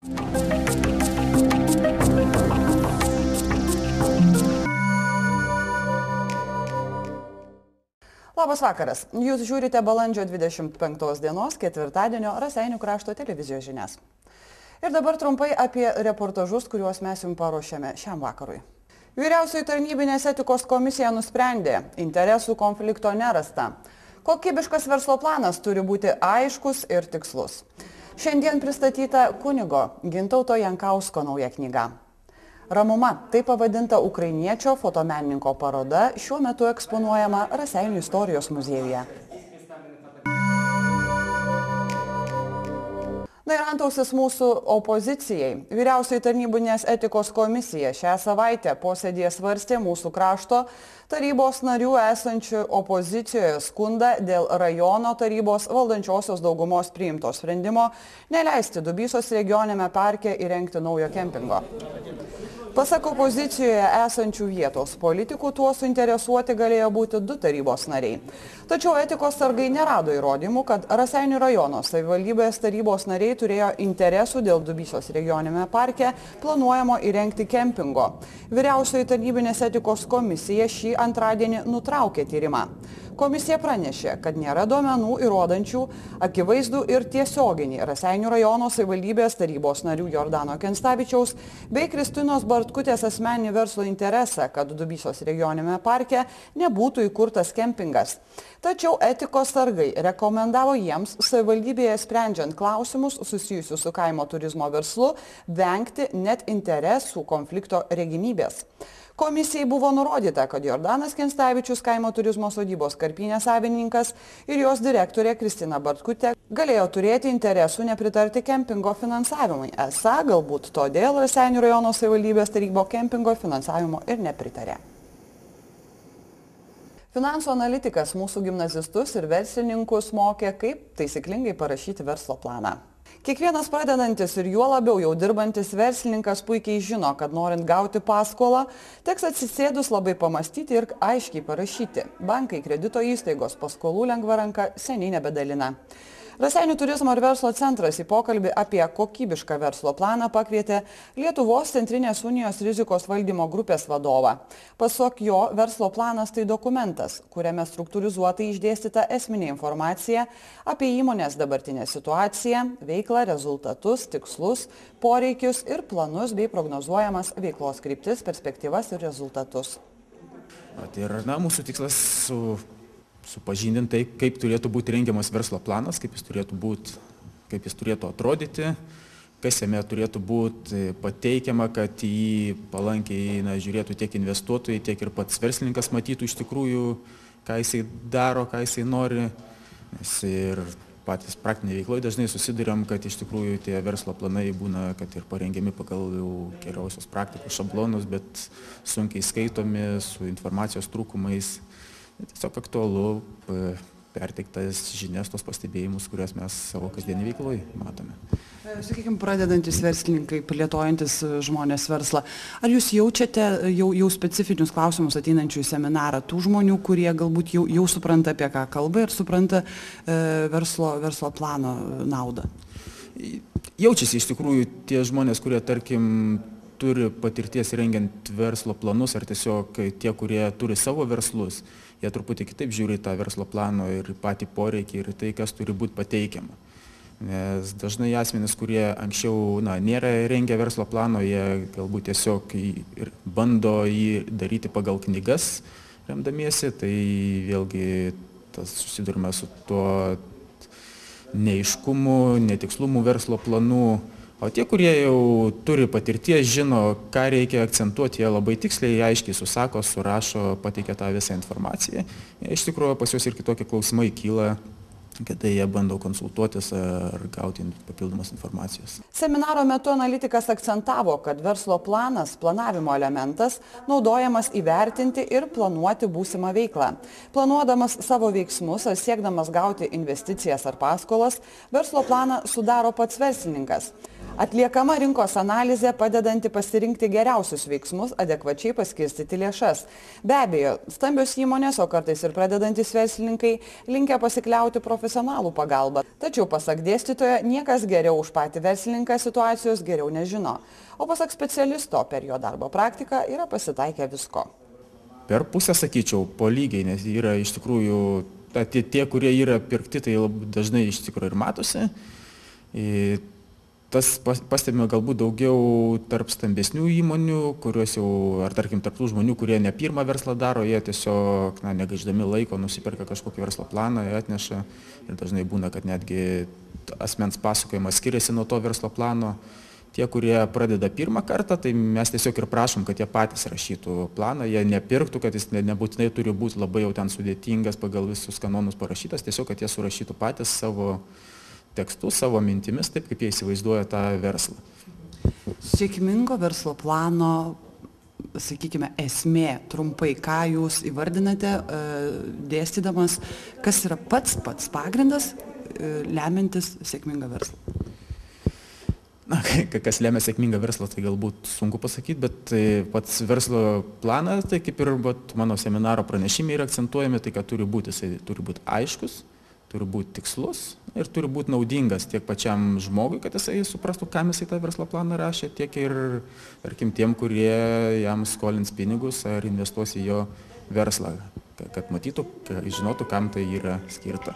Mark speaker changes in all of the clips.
Speaker 1: Labas vakaras. Jūs žiūrite balandžio 25 dienos ketvirtadienio Raseinių krašto televizijos žinias. Ir dabar trumpai apie reportažus, kuriuos mes jums paruošėme šiam vakarui. Vyriausioji tarnybinės etikos komisija nusprendė, interesų konflikto nerasta. Kokybiškas verslo planas turi būti aiškus ir tikslus. Šiandien pristatyta kunigo Gintauto Jankausko nauja knyga. Ramuma, tai pavadinta ukrainiečio fotomenininko paroda, šiuo metu eksponuojama Raseinių istorijos muziejuje. Na ir antausis mūsų opozicijai. Vyriausioji tarnybinės etikos komisija šią savaitę posėdėje svarstė mūsų krašto tarybos narių esančių opozicijoje skundą dėl rajono tarybos valdančiosios daugumos priimto sprendimo neleisti Dubysos regioniniame parke įrengti naujo kempingo. Pasak opozicijoje esančių vietos politikų, tuo suinteresuoti galėjo būti 2 tarybos nariai. Tačiau etikos sargai nerado įrodymų, kad Raseinių rajono savivaldybės tarybos nariai turėjo interesų dėl Dubysos regioniniame parke planuojamo įrengti kempingo. Vyriausioji tarnybinės etikos komisija šį antradienį nutraukė tyrimą. Komisija pranešė, kad nėra duomenų įrodančių akivaizdų ir tiesioginį Raseinių rajono savivaldybės tarybos narių Jordano Kenstavičiaus bei Kristinos Bartkutės asmeninį verslo interesą, kad Dubysos regioniniame parke nebūtų įkurtas kempingas. Tačiau etikos sargai rekomendavo jiems savivaldybėje sprendžiant klausimus susijusius su kaimo turizmo verslu vengti net interesų konflikto regimybės. Komisijai buvo nurodyta, kad Jordanas Kenstavičius, kaimo turizmo sodybos Karpynė savininkas ir jos direktorė Kristina Bartkutė galėjo turėti interesų nepritarti kempingo finansavimui. Esą galbūt todėl Raseinių rajono savivaldybės taryba kempingo finansavimo ir nepritarė. Finansų analitikas mūsų gimnazistus ir verslininkus mokė, kaip taisyklingai parašyti verslo planą. Kiekvienas pradedantis ir juo labiau jau dirbantis verslininkas puikiai žino, kad norint gauti paskolą, teks atsisėdus labai pamastyti ir aiškiai parašyti. Bankai, kredito įstaigos paskolų lengva ranka seniai nebedalina. Raseinių turizmo ir verslo centras į pokalbį apie kokybišką verslo planą pakvietė Lietuvos Centrinės unijos rizikos valdymo grupės vadovą. Pasak jo, verslo planas tai dokumentas, kuriame struktūrizuotai išdėstyta esminė informacija apie įmonės dabartinę situaciją, veiklą, rezultatus, tikslus, poreikius ir planus bei prognozuojamas veiklos kryptis, perspektyvas ir rezultatus.
Speaker 2: Ir mūsų tikslas supažindinti, kaip turėtų būti rengiamas verslo planas, kaip jis turėtų atrodyti, kas jame turėtų būti pateikiama, kad jį palankiai žiūrėtų tiek investuotojai, tiek ir pats verslininkas matytų iš tikrųjų, ką jisai daro, ką jisai nori. Nes ir patys praktiniai veikloje dažnai susiduriam, kad iš tikrųjų tie verslo planai būna, kad ir parengiami pagal jau geriausios praktikos šablonus, bet sunkiai skaitomi, su informacijos trūkumais. Tiesiog aktualu perteiktas žinias, tos pastebėjimus, kurias mes savo kasdienį veikloje matome.
Speaker 1: Sakykime, pradedantis verslininkai, plėtojantis žmonės verslą, ar jūs jaučiate jau specifinius klausimus ateinančių į seminarą tų žmonių, kurie galbūt jau supranta, apie ką kalba ir supranta verslo plano naudą?
Speaker 2: Jaučiasi iš tikrųjų tie žmonės, kurie, tarkim, turi patirties rengiant verslo planus, ar tiesiog tie, kurie turi savo verslus, jie truputį kitaip žiūri tą verslo plano ir patį poreikį ir tai, kas turi būti pateikiama. Nes dažnai asmenys, kurie anksčiau nėra rengę verslo plano, jie galbūt tiesiog bando jį daryti pagal knygas remdamiesi, tai vėlgi susidurime su tuo neaiškumu, netikslumu verslo planų. O tie, kurie jau turi patirties, žino, ką reikia akcentuoti, jie labai tiksliai, aiškiai susako, surašo, pateikia tą visą informaciją. Iš tikrųjų, pas juos ir kitokie klausimai kyla, kada jie bando konsultuotis ar gauti papildomos informacijos.
Speaker 1: Seminaro metu analitikas akcentavo, kad verslo planas, planavimo elementas, naudojamas įvertinti ir planuoti būsimą veiklą. Planuodamas savo veiksmus ar siekdamas gauti investicijas ar paskolas, verslo planą sudaro pats verslininkas. Atliekama rinkos analizė padedanti pasirinkti geriausius veiksmus, adekvačiai paskirstyti lėšas. Be abejo, stambios įmonės, o kartais ir pradedantis verslininkai, linkę pasikliauti profesionaliai profesionalų pagalba. Tačiau pasak dėstytojo, niekas geriau už patį verslininką situacijos geriau nežino. O pasak specialisto, per jo darbo praktiką yra pasitaikę visko.
Speaker 2: Per pusę, sakyčiau, po lygiai, nes yra iš tikrųjų, tie kurie yra pirkti, tai dažnai iš tikrųjų ir matosi. Tas pastebime galbūt daugiau tarp stambesnių įmonių, kurios jau, ar tarkim, tarp tų žmonių, kurie ne pirmą verslą daro, jie tiesiog, negaišdami laiko, nusiperka kažkokį verslo planą, jie atneša ir dažnai būna, kad netgi asmens pasakojimas skiriasi nuo to verslo plano. Tie, kurie pradeda pirmą kartą, tai mes tiesiog ir prašom, kad jie patys rašytų planą, jie nepirktų, kad jis nebūtinai turi būti labai jau ten sudėtingas, pagal visus kanonus parašytas, tiesiog, kad jie surašytų patys savo tekstus, savo mintimis, taip kaip jie įsivaizduoja tą verslą.
Speaker 1: Sėkmingo verslo plano, sakykime, esmė, trumpai, ką jūs įvardinate, dėstydamas, kas yra pats pagrindas lemiantis sėkmingą verslą?
Speaker 2: Kas lemia sėkmingą verslą, tai galbūt sunku pasakyti, bet pats verslo planas, tai kaip ir mano seminaro pranešime yra akcentuojami, tai kad turi būti aiškus, turi būti tikslus ir turi būti naudingas tiek pačiam žmogui, kad jisai suprastų, kam jisai tą verslo planą rašė, tiek ir, tarkim, tiem, kurie jam skolins pinigus ar investuos į jo verslą, kad matytų, žinotų, kam tai yra skirta.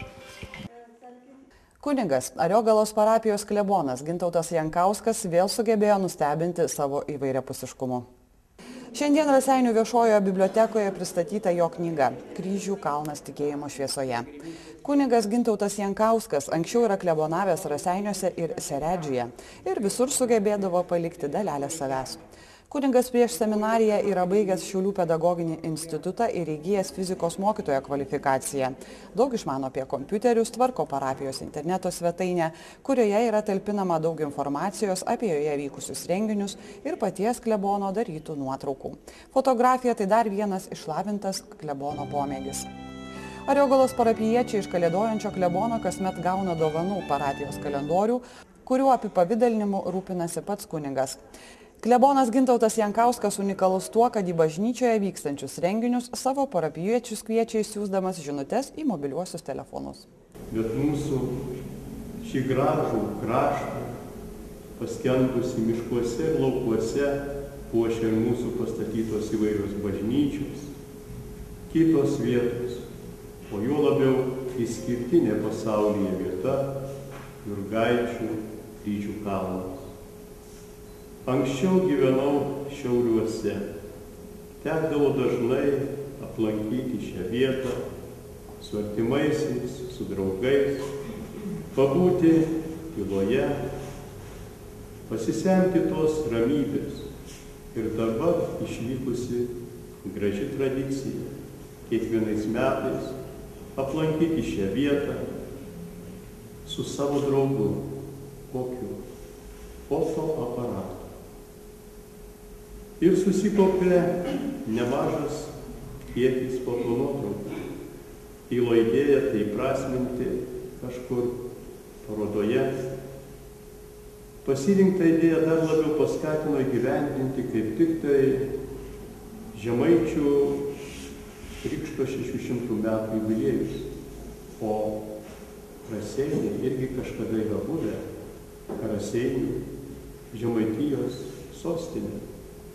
Speaker 1: Kunigas, Ariogalos parapijos klebonas Gintautas Jankauskas vėl sugebėjo nustebinti savo įvairiapusiškumu. Šiandien Raseinių viešojoje bibliotekoje pristatyta jo knyga Kryžių kalnas tikėjimo šviesoje. Kunigas Gintautas Jankauskas anksčiau yra klebonavęs Raseiniuose ir Seredžiuje ir visur sugebėdavo palikti dalelę savęs. Kunigas prieš seminariją yra baigęs Šiaulių pedagoginį institutą ir įgijęs fizikos mokytojo kvalifikaciją. Daug išmano apie kompiuterius, tvarko parapijos interneto svetainę, kurioje yra talpinama daug informacijos apie joje vykusius renginius ir paties klebono darytų nuotraukų. Fotografija tai dar vienas išlavintas klebono pomėgis. Ariogalos parapijiečiai iš kalėdojančio klebono kasmet gauna dovanų parapijos kalendorių, kurių apipavidalinimu rūpinasi pats kunigas. Klebonas Gintautas Jankauskas unikalus tuo, kad į bažnyčioje vykstančius renginius savo parapijiečius kviečia išsiųsdamas žinutes į mobiliuosius telefonus.
Speaker 3: Bet mūsų šį gražų kraštą, paskendusi miškuose ir laukuose, puošia ir mūsų pastatytos įvairios bažnyčios, kitos vietos, o juo labiau išskirtinė pasaulyje vieta Jurgaičių Kryžių kalnas. Anksčiau gyvenau Šiauliuose. Tekdavo dažnai aplankyti šią vietą su artimaisiais, su draugais, pabūti tyloje, pasisemti tos ramybės. Ir dabar išvykusi graži tradicija kiekvienais metais aplankyti šią vietą su savo draugu, kokiu fotoaparatu. Ir susikopė nemažas kiekis fotonuotraukų. Kilo idėja tai įprasminti kažkur parodoje. Pasirinkta idėja dar labiau paskatino įgyvendinti kaip tik tai Žemaičių Krikšto 600 metų jubiliejus. O Raseiniai irgi kažkada yra buvę Raseinių Žemaitijos sostinė.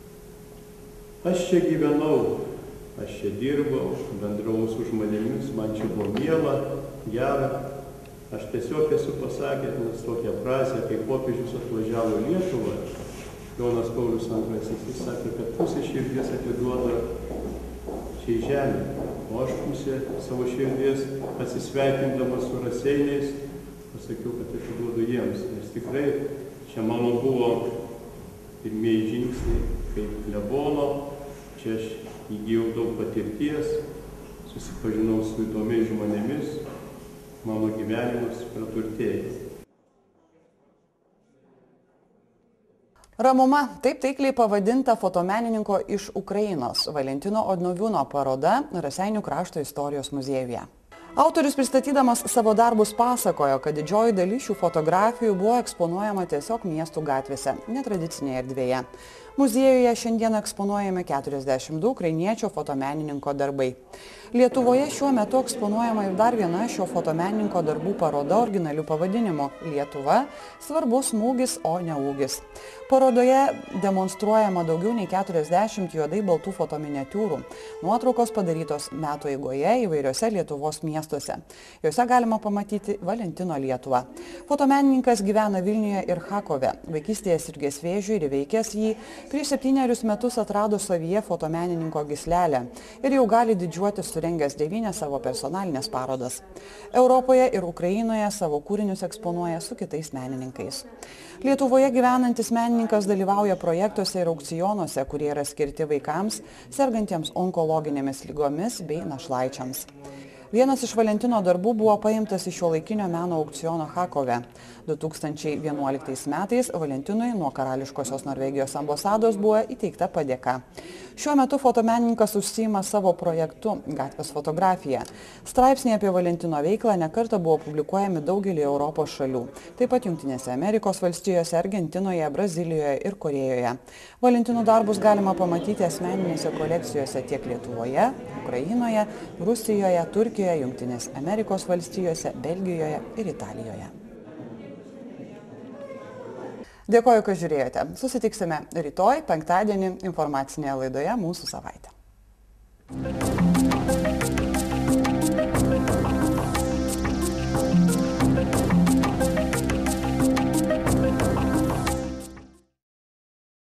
Speaker 3: Aš čia gyvenau, aš čia dirbau, bendravau su žmonėmis, man čia buvo miela, gera. Aš tiesiog esu pasakęs, nes tokią frazę, kai popiežius atvažiavo į Lietuvą, Jonas Paulius II, jis sakė, kad pusė širdies atiduoda čia į žemę, o aš pusė savo širdies atsisveikindamas su Raseiniais, pasakiau, kad atiduodu jiems, nes tikrai čia mano buvo pirmieji žingsniai kaip klebono, čia aš įgijau daug patirties, susipažinau su įdomiais žmonėmis, mano gyvenimas praturtėjo.
Speaker 1: Ramuma, taip taikliai pavadinta fotomenininko iš Ukrainos Valentino Odnoviūno paroda Raseinių krašto istorijos muziejuje. Autorius pristatydamas savo darbus pasakojo, kad didžioji dalis šių fotografijų buvo eksponuojama tiesiog miestų gatvėse, netradicinėje erdvėje. Muziejuje šiandien eksponuojami 42 ukrainiečio fotomenininko darbai. Lietuvoje šiuo metu eksponuojama ir dar viena šio fotomenininko darbų paroda originaliu pavadinimu Lietuva – svarbus smūgis, o ne ūgis. Parodoje demonstruojama daugiau nei 40 juodai baltų fotominiatiūrų. Nuotraukos padarytos metų eigoje įvairiose Lietuvos miestuose. Jose galima pamatyti Valentino Lietuvą. Fotomenininkas gyvena Vilniuje ir Charkove. Vaikystėje sirgęs vėžiu ir įveikęs jį, prieš 7 metus atrado savyje fotomenininko gyslelę ir jau gali didžiuotis surengęs 9 savo personalinės parodas. Europoje ir Ukrainoje savo kūrinius eksponuoja su kitais menininkais. Lietuvoje gyvenantis menininkas dalyvauja projektuose ir aukcionuose, kurie yra skirti vaikams, sergantiems onkologinėmis ligomis bei našlaičiams. Vienas iš Valentino darbų buvo paimtas iš šiuolaikinio meno aukciono Charkove. 2011 metais Valentinui nuo karališkosios Norvegijos ambasados buvo įteikta padėka. Šiuo metu fotomenininkas užsiima savo projektu gatvės fotografija. Straipsniai apie Valentino veiklą nekartą buvo publikuojami daugelį Europos šalių, taip pat Jungtinėse Amerikos valstijose, Argentinoje, Brazilijoje ir Korėjoje. Valentino darbus galima pamatyti asmeninėse kolekcijose tiek Lietuvoje, Ukrainoje, Rusijoje, Turkijoje, Jungtinėse Amerikos valstijose, Belgijoje ir Italijoje. Dėkoju, kad žiūrėjote. Susitiksime rytoj, penktadienį, informacinėje laidoje Mūsų savaitė.